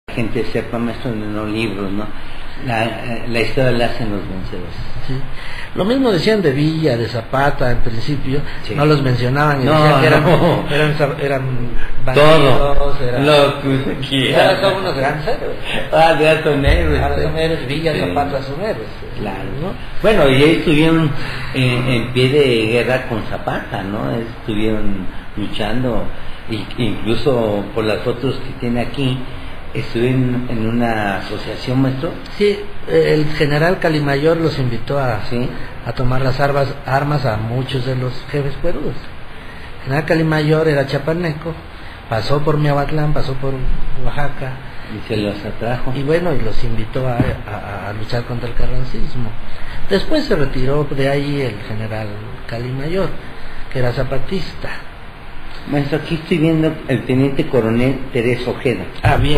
la gente sepa, maestro, en los libros, ¿no? La historia la hacen los vencedores. Sí. Lo mismo decían de Villa, de Zapata, en principio, sí. No los mencionaban y no, decían que eran bandidos, eran lo que quieran. Son unos grandes héroes. Son héroes. Son héroes, Villa, Zapata son héroes. Claro, ¿no? Bueno, y ellos estuvieron en pie de guerra con Zapata, ¿no? Estuvieron luchando, incluso por las fotos que tiene aquí. Estuve en una asociación, maestro. Sí, el general Calimayor los invitó a tomar las armas a muchos de los jefes cuerudos. El general Calimayor era chapaneco, pasó por Miahuatlán, pasó por Oaxaca. Y se los atrajo. Y bueno, y los invitó a luchar contra el carrancismo. Después se retiró de ahí el general Calimayor, que era zapatista. Maestro, aquí estoy viendo el teniente coronel Teresa Ojeda. Bien.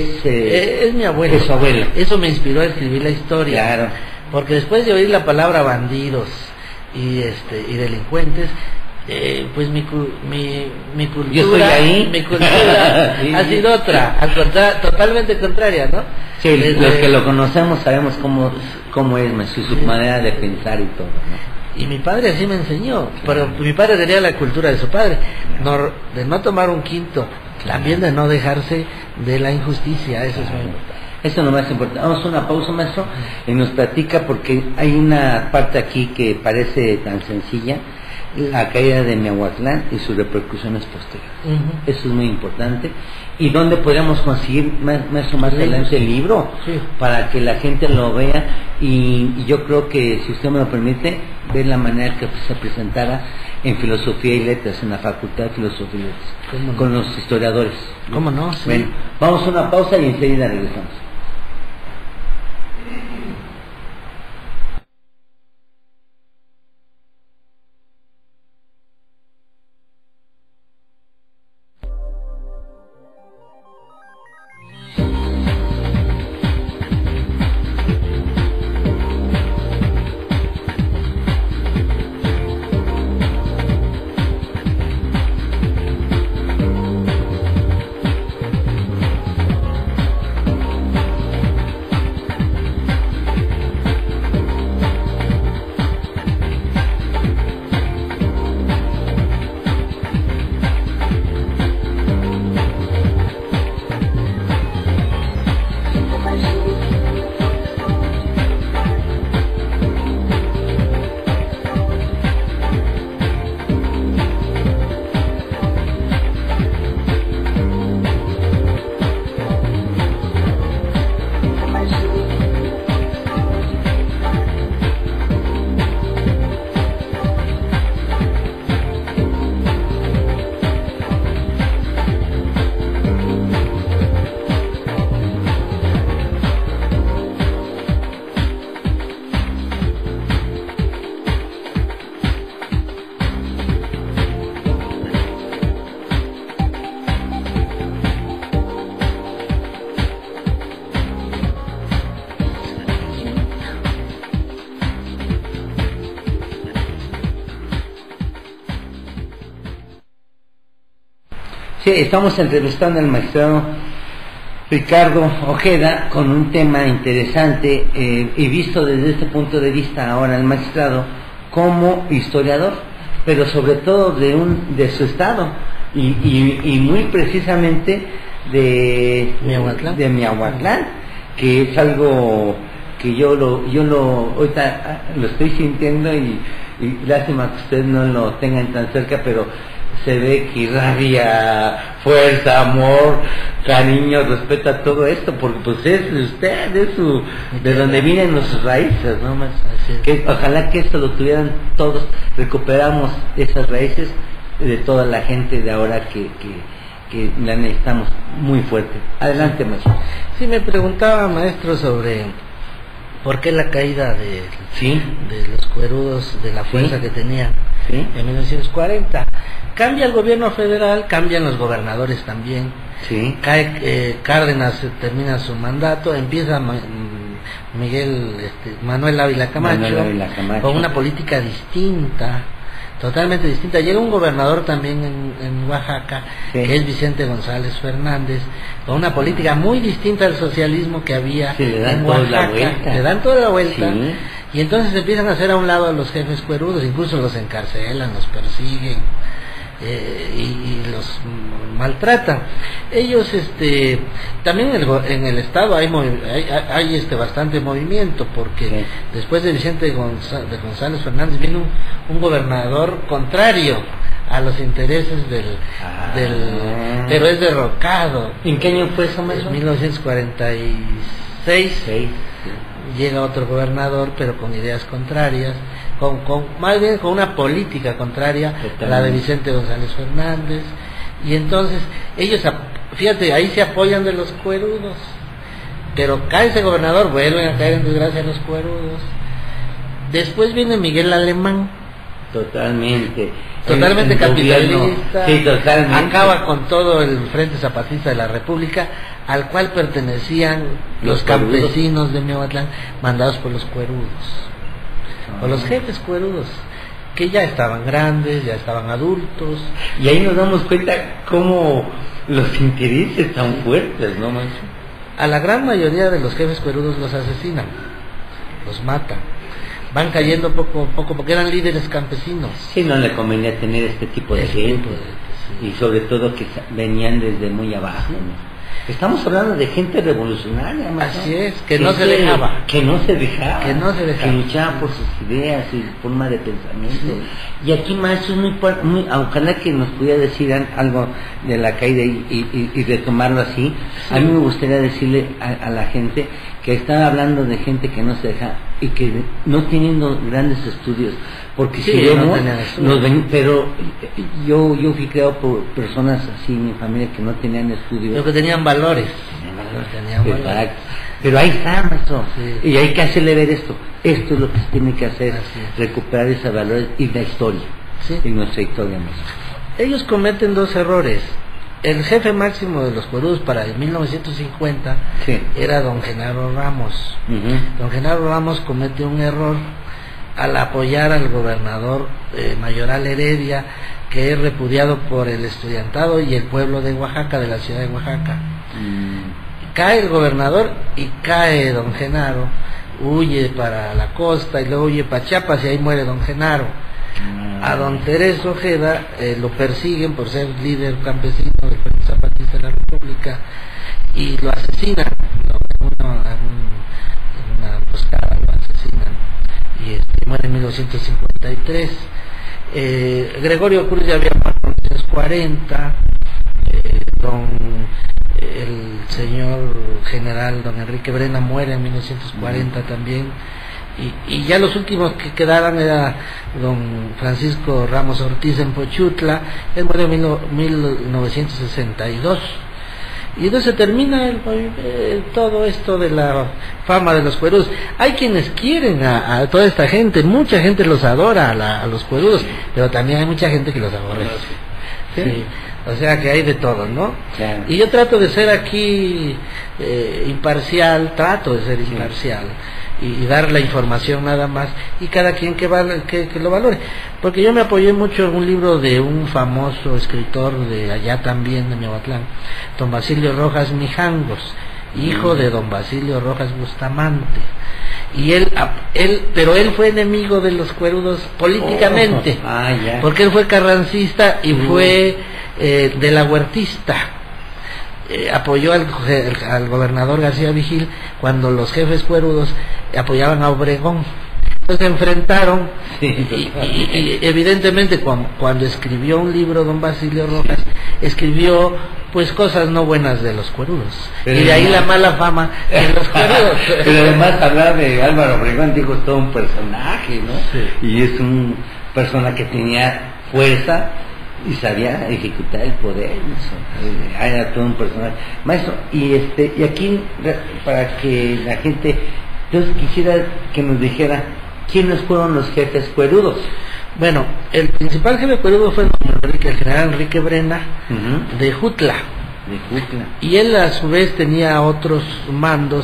Ese es mi abuelo. Es su abuelo. Eso me inspiró a escribir la historia. Claro. Porque después de oír la palabra bandidos y delincuentes, pues mi cultura, yo estoy ahí. Mi cultura sí. Ha sido otra, totalmente contraria, ¿no? Sí, los que lo conocemos sabemos cómo es, maestro, su manera de pensar y todo, ¿no? Y mi padre así me enseñó, pero mi padre tenía la cultura de su padre, de no tomar un quinto, también de no dejarse de la injusticia, eso es muy importante. Eso es lo más importante. Vamos a una pausa, maestro, y nos platica, porque hay una parte aquí que parece tan sencilla, la caída de Miahuatlán y sus repercusiones posteriores. Eso es muy importante. ¿Y dónde podríamos conseguir, maestro, más adelante el libro? Sí. Para que la gente lo vea, y yo creo que, si usted me lo permite, ver la manera que se presentara en Filosofía y Letras, en la Facultad de Filosofía y Letras, con los historiadores. ¿Cómo no? Sí. Bueno, vamos a una pausa y enseguida regresamos. Sí, estamos entrevistando al magistrado Ricardo Ojeda con un tema interesante y visto desde este punto de vista ahora el magistrado como historiador, pero sobre todo de su estado y muy precisamente de Miahuatlán, que es algo que yo ahorita lo estoy sintiendo y lástima que ustedes no lo tengan tan cerca, pero se ve que irradia fuerza, amor, cariño, respeto a todo esto, porque pues es de usted, de donde vienen sus raíces, ¿no? Que ojalá que esto lo tuvieran todos, recuperamos esas raíces de toda la gente de ahora que la necesitamos muy fuerte. Adelante, maestro. Sí, me preguntaba, maestro, sobre por qué la caída de los cuerudos, de la fuerza que tenían en 1940. Cambia el gobierno federal, cambian los gobernadores también. Cae Cárdenas, termina su mandato, empieza Manuel Ávila Camacho con una política distinta, totalmente distinta. Llega un gobernador también en Oaxaca, que es Vicente González Fernández, con una política muy distinta al socialismo que había en Oaxaca. Le dan toda la vuelta. Sí. Y entonces empiezan a hacer a un lado a los jefes cuerudos, incluso los encarcelan, los persiguen y los maltratan. Ellos también en el estado hay bastante movimiento, porque después de Vicente González Fernández viene un gobernador contrario a los intereses pero es derrocado. ¿En qué año fue eso, en 1946. Llega otro gobernador, pero con ideas contrarias, más bien con una política contraria a la de Vicente González Fernández. Y entonces ellos, fíjate, ahí se apoyan de los cuerudos, pero cae ese gobernador, vuelven a caer en desgracia los cuerudos. Después viene Miguel Alemán, totalmente capitalista, acaba con todo el Frente Zapatista de la República, al cual pertenecían los campesinos de Miahuatlán, mandados por los cuerudos, por los jefes cuerudos, que ya estaban grandes, ya estaban adultos. Y ahí nos damos cuenta cómo los intereses están fuertes, ¿no, Mancho? A la gran mayoría de los jefes cuerudos los asesinan, los matan. Van cayendo poco a poco, porque eran líderes campesinos. Sí, no le convenía tener este tipo de gente, y sobre todo que venían desde muy abajo, ¿no? Estamos hablando de gente revolucionaria, ¿no? Así es, que no se dejaba, que luchaba por sus ideas y forma de pensamiento. Y aquí, maestro, ojalá que nos pudiera decir algo de la caída y retomarlo así. A mí me gustaría decirle a la gente que está hablando de gente que no se deja y que no teniendo grandes estudios, porque si vemos, pero yo fui criado por personas así en mi familia que no tenían estudios, pero que tenían valores. Pero ahí está, maestro, y hay que hacerle ver esto es lo que se tiene que hacer, recuperar esos valores y la historia, y nuestra historia, maestro. Ellos cometen dos errores. El jefe máximo de los cuerudos para el 1950 era don Genaro Ramos. Don Genaro Ramos comete un error al apoyar al gobernador Mayoral Heredia, que es repudiado por el estudiantado y el pueblo de Oaxaca, de la ciudad de Oaxaca. Cae el gobernador y cae don Genaro, huye para la costa y luego huye para Chiapas, y ahí muere don Genaro. A don Tereso Ojeda lo persiguen por ser líder campesino del Frente Zapatista de la República y lo asesinan, en una emboscada lo asesinan, y muere en 1953. Gregorio Cruz ya había muerto en 1940. El señor general don Enrique Brena muere en 1940 también. Y ya los últimos que quedaban era don Francisco Ramos Ortiz en Pochutla, él murió en 1962. Y entonces se termina todo esto de la fama de los cuerudos. Hay quienes quieren a toda esta gente, mucha gente los adora a los cuerudos, pero también hay mucha gente que los aborrece. ¿Sí? O sea que hay de todo, ¿no? Claro. Y yo trato de ser aquí imparcial, y dar la información nada más, y cada quien que lo valore, porque yo me apoyé mucho en un libro de un famoso escritor de allá también de Miahuatlán, don Basilio Rojas Mijangos, hijo de don Basilio Rojas Bustamante, y pero él fue enemigo de los cuerudos políticamente, porque él fue carrancista y fue de la huertista. Apoyó al gobernador García Vigil cuando los jefes cuerudos apoyaban a Obregón. Entonces se enfrentaron, y evidentemente cuando escribió un libro don Basilio Rojas, escribió pues cosas no buenas de los cuerudos, pero y de ahí la mala fama de los cuerudos. Pero además hablar de Álvaro Obregón, digo, todo un personaje, ¿no? Y es un persona que tenía fuerza y sabía ejecutar el poder, era todo un personaje, maestro. Y aquí, para que la gente, entonces quisiera que nos dijera quiénes fueron los jefes cuerudos. Bueno, el principal jefe cuerudo fue el general Enrique Brena, de Jutla. Y él a su vez tenía otros mandos,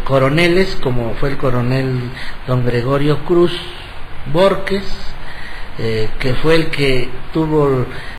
coroneles, como fue el coronel don Gregorio Cruz Borges, que fue el que tuvo